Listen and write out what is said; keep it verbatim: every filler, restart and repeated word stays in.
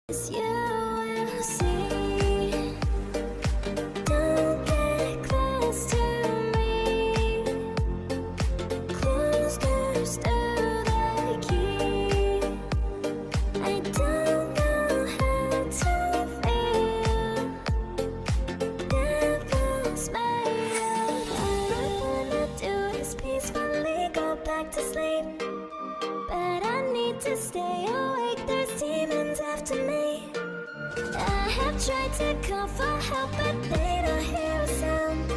'Cause you will see. Don't get close to me. Closed doors to the key. I don't know how to feel. Devil's made. All I wanna do is peacefully go back to sleep, but I need to stay awake. There's demons after me. I have tried to call for help, but they don't hear a sound.